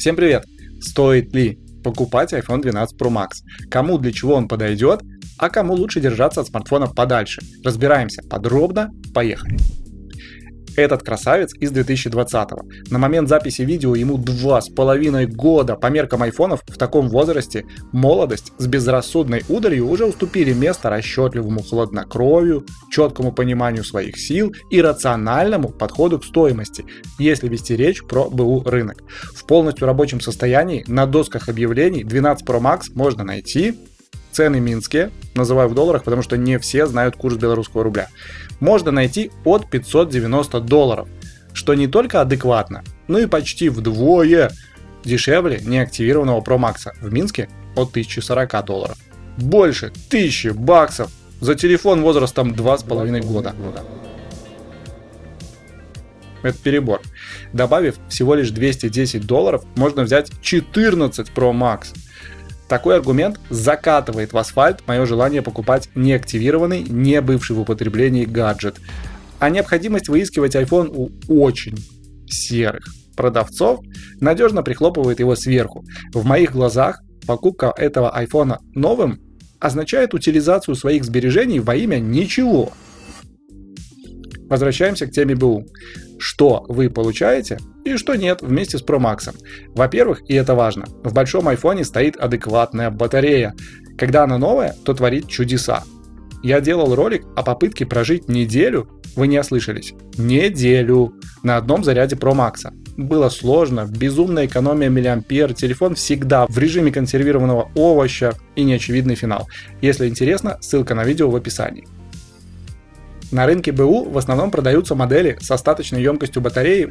Всем привет! Стоит ли покупать iPhone 12 Pro Max? Кому для чего он подойдет, а кому лучше держаться от смартфона подальше? Разбираемся подробно, поехали! Этот красавец из 2020-го. На момент записи видео ему 2,5 года. По меркам айфонов в таком возрасте молодость с безрассудной удалью уже уступили место расчетливому хладнокровию, четкому пониманию своих сил и рациональному подходу к стоимости, если вести речь про БУ рынок. В полностью рабочем состоянии на досках объявлений 12 Pro Max можно найти. Цены минские, называю в долларах, потому что не все знают курс белорусского рубля. Можно найти от $590, что не только адекватно, но и почти вдвое дешевле неактивированного Pro Max в Минске от $1040. Больше $1000 за телефон возрастом 2,5 года. Это перебор. Добавив всего лишь $210, можно взять 14 Pro Max. Такой аргумент закатывает в асфальт мое желание покупать неактивированный, не бывший в употреблении гаджет. А необходимость выискивать iPhone у очень серых продавцов надежно прихлопывает его сверху. В моих глазах покупка этого iPhone новым означает утилизацию своих сбережений во имя ничего. Возвращаемся к теме БУ. Что вы получаете и что нет вместе с Pro Max. Во-первых, и это важно, в большом айфоне стоит адекватная батарея. Когда она новая, то творит чудеса. Я делал ролик о попытке прожить неделю, вы не ослышались, неделю на одном заряде Pro Max. Было сложно, безумная экономия миллиампер, телефон всегда в режиме консервированного овоща и неочевидный финал. Если интересно, ссылка на видео в описании. На рынке БУ в основном продаются модели с остаточной емкостью батареи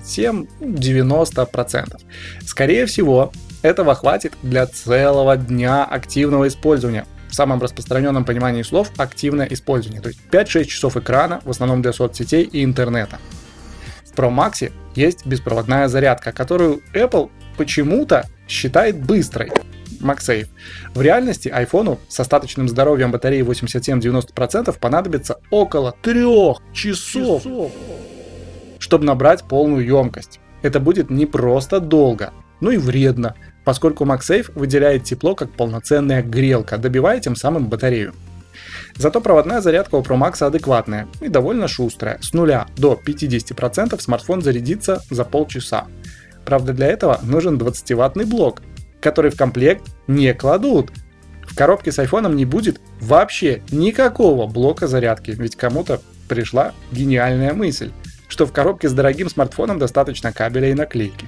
87-90%. Скорее всего, этого хватит для целого дня активного использования. В самом распространенном понимании слов активное использование, то есть 5-6 часов экрана, в основном для соцсетей и интернета. В Pro Max есть беспроводная зарядка, которую Apple почему-то считает быстрой. MagSafe. В реальности айфону с остаточным здоровьем батареи 87-90% понадобится около 3 часов, чтобы набрать полную емкость. Это будет не просто долго, но и вредно, поскольку MagSafe выделяет тепло как полноценная грелка, добивая тем самым батарею. Зато проводная зарядка у Pro Max адекватная и довольно шустрая. С 0 до 50% смартфон зарядится за полчаса. Правда, для этого нужен 20-ваттный блок, который в комплект не кладут. В коробке с айфоном не будет вообще никакого блока зарядки, ведь кому-то пришла гениальная мысль, что в коробке с дорогим смартфоном достаточно кабеля и наклейки.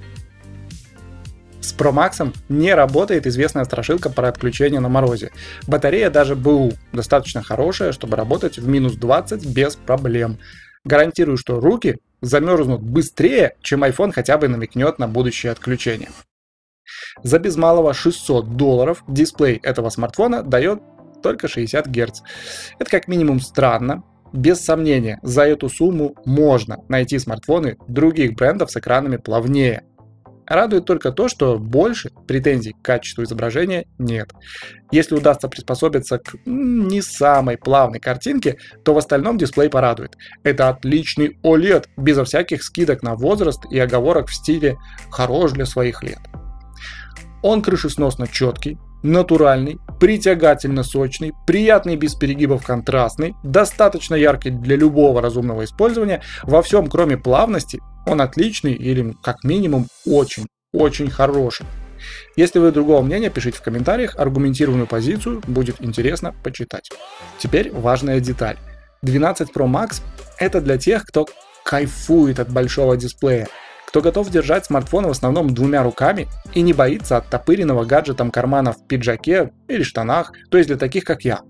С Pro Max не работает известная страшилка про отключение на морозе. Батарея даже БУ достаточно хорошая, чтобы работать в минус 20 без проблем. Гарантирую, что руки замерзнут быстрее, чем iPhone хотя бы намекнет на будущее отключение. За без малого $600 дисплей этого смартфона дает только 60 Гц. Это как минимум странно. Без сомнения, за эту сумму можно найти смартфоны других брендов с экранами плавнее. Радует только то, что больше претензий к качеству изображения нет. Если удастся приспособиться к не самой плавной картинке, то в остальном дисплей порадует. Это отличный OLED, безо всяких скидок на возраст и оговорок в стиле «хорош для своих лет». Он крышесносно четкий, натуральный, притягательно сочный, приятный без перегибов контрастный, достаточно яркий для любого разумного использования. Во всем, кроме плавности, он отличный или, как минимум, очень хороший. Если вы другого мнения, пишите в комментариях, аргументированную позицию, будет интересно почитать. Теперь важная деталь. 12 Pro Max – это для тех, кто кайфует от большого дисплея, кто готов держать смартфон в основном двумя руками и не боится оттопыренного гаджетом кармана в пиджаке или штанах, то есть для таких, как я.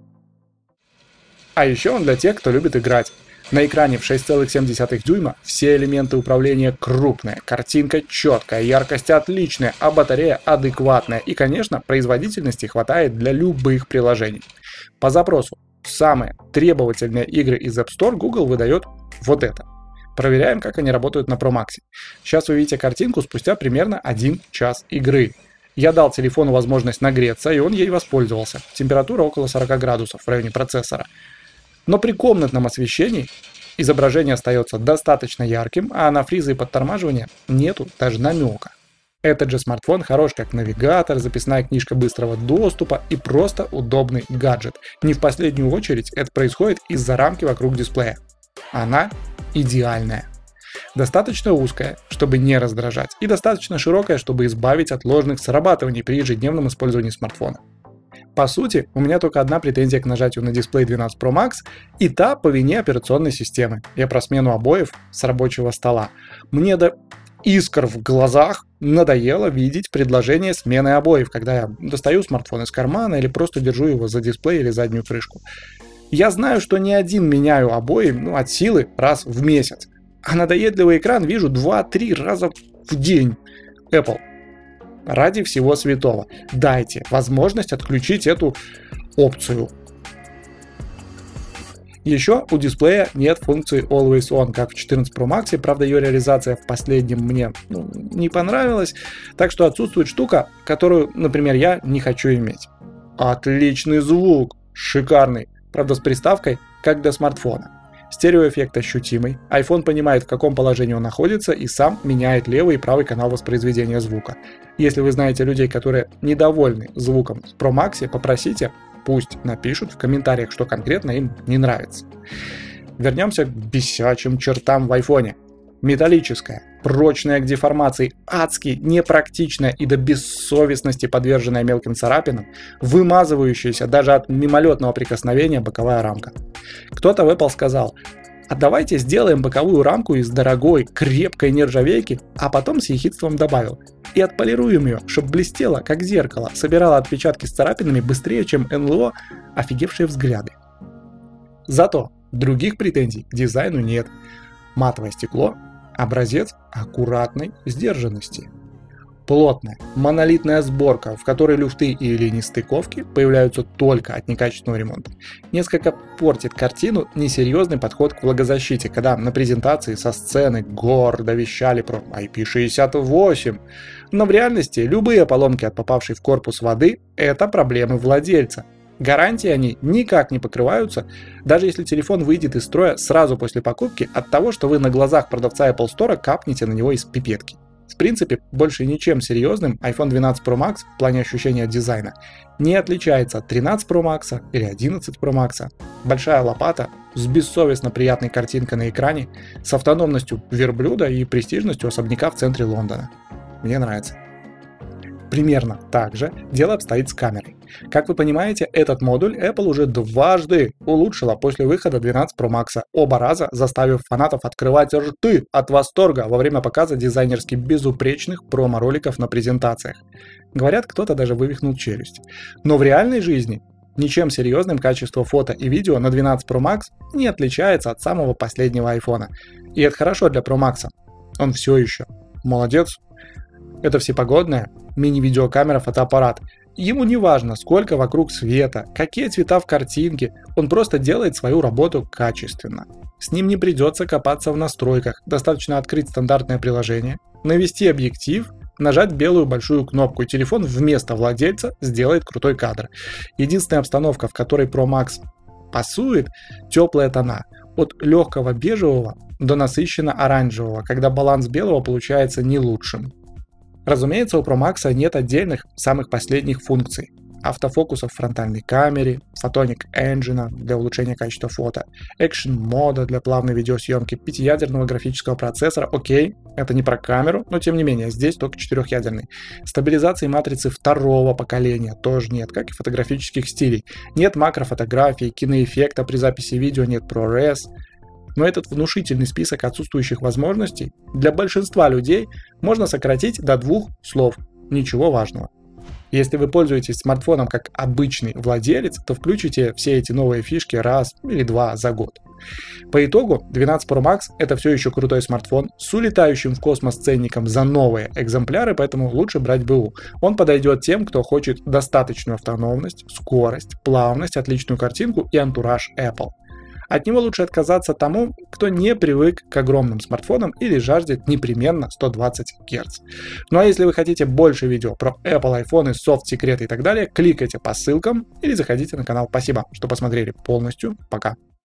А еще он для тех, кто любит играть. На экране в 6,7 дюйма все элементы управления крупные, картинка четкая, яркость отличная, а батарея адекватная и, конечно, производительности хватает для любых приложений. По запросу самые требовательные игры из App Store Google выдает вот это. Проверяем, как они работают на Pro Max. Сейчас вы видите картинку спустя примерно 1 час игры. Я дал телефону возможность нагреться, и он ей воспользовался. Температура около 40 градусов в районе процессора. Но при комнатном освещении изображение остается достаточно ярким, а на фризы и подтормаживания нету даже намека. Этот же смартфон хорош как навигатор, записная книжка быстрого доступа и просто удобный гаджет. Не в последнюю очередь это происходит из-за рамки вокруг дисплея. Она идеальная. Достаточно узкая, чтобы не раздражать, и достаточно широкая, чтобы избавить от ложных срабатываний при ежедневном использовании смартфона. По сути, у меня только одна претензия к нажатию на дисплей 12 Pro Max, и та по вине операционной системы. Я про смену обоев с рабочего стола. Мне до искр в глазах надоело видеть предложение смены обоев, когда я достаю смартфон из кармана или просто держу его за дисплей или заднюю крышку. Я знаю, что не один меняю обои от силы раз в месяц, а надоедливый экран вижу 2-3 раза в день. Apple, ради всего святого, дайте возможность отключить эту опцию. Еще у дисплея нет функции Always On, как в 14 Pro Max, правда ее реализация в последнем мне не понравилась, так что отсутствует штука, которую, например, я не хочу иметь. Отличный звук, шикарный, правда с приставкой, как для смартфона. Стереоэффект ощутимый, iPhone понимает, в каком положении он находится и сам меняет левый и правый канал воспроизведения звука. Если вы знаете людей, которые недовольны звуком в Pro Max, попросите, пусть напишут в комментариях, что конкретно им не нравится. Вернемся к бесячим чертам в iPhone. Металлическая, прочная к деформации, адски непрактичная и до бессовестности подверженная мелким царапинам, вымазывающаяся даже от мимолетного прикосновения боковая рамка. Кто-то в Apple сказал: а давайте сделаем боковую рамку из дорогой, крепкой нержавейки, а потом с ехидством добавил: и отполируем ее, чтобы блестела, как зеркало, собирала отпечатки с царапинами быстрее, чем НЛО, офигевшие взгляды. Зато других претензий к дизайну нет. Матовое стекло – образец аккуратной сдержанности. Плотная, монолитная сборка, в которой люфты или нестыковки появляются только от некачественного ремонта, несколько портит картину несерьезный подход к влагозащите, когда на презентации со сцены гордо вещали про IP68, но в реальности любые поломки от попавшей в корпус воды – это проблемы владельца. Гарантии они никак не покрываются, даже если телефон выйдет из строя сразу после покупки от того, что вы на глазах продавца Apple Store капнете на него из пипетки. В принципе, больше ничем серьезным iPhone 12 Pro Max в плане ощущения дизайна не отличается от 13 Pro Max или 11 Pro Max. Большая лопата с бессовестно приятной картинкой на экране, с автономностью верблюда и престижностью особняка в центре Лондона. Мне нравится. Примерно так же дело обстоит с камерой. Как вы понимаете, этот модуль Apple уже дважды улучшила после выхода 12 Pro Max, оба раза заставив фанатов открывать рты от восторга во время показа дизайнерски безупречных промо-роликов на презентациях. Говорят, кто-то даже вывихнул челюсть. Но в реальной жизни ничем серьезным качество фото и видео на 12 Pro Max не отличается от самого последнего iPhone. И это хорошо для Pro Max. Он все еще молодец. Это всепогодная мини-видеокамера фотоаппарат. Ему не важно, сколько вокруг света, какие цвета в картинке, он просто делает свою работу качественно. С ним не придется копаться в настройках, достаточно открыть стандартное приложение, навести объектив, нажать белую большую кнопку, и телефон вместо владельца сделает крутой кадр. Единственная обстановка, в которой Pro Max пасует, теплые тона, от легкого бежевого до насыщенно оранжевого, когда баланс белого получается не лучшим. Разумеется, у Pro Max нет отдельных, самых последних функций. Автофокуса в фронтальной камере, Photonic Engine для улучшения качества фото, Action мода для плавной видеосъемки, 5-ядерного графического процессора, окей, это не про камеру, но тем не менее, здесь только 4-ядерный. Стабилизации матрицы второго поколения тоже нет, как и фотографических стилей. Нет макрофотографий, киноэффекта при записи видео, нет ProRes. Но этот внушительный список отсутствующих возможностей для большинства людей можно сократить до 2 слов. Ничего важного. Если вы пользуетесь смартфоном как обычный владелец, то включите все эти новые фишки раз или два за год. По итогу 12 Pro Max это все еще крутой смартфон с улетающим в космос ценником за новые экземпляры, поэтому лучше брать БУ. Он подойдет тем, кто хочет достаточную автономность, скорость, плавность, отличную картинку и антураж Apple. От него лучше отказаться тому, кто не привык к огромным смартфонам или жаждет непременно 120 Гц. Ну а если вы хотите больше видео про Apple, iPhone, софт-секреты и так далее, кликайте по ссылкам или заходите на канал. Спасибо, что посмотрели полностью. Пока.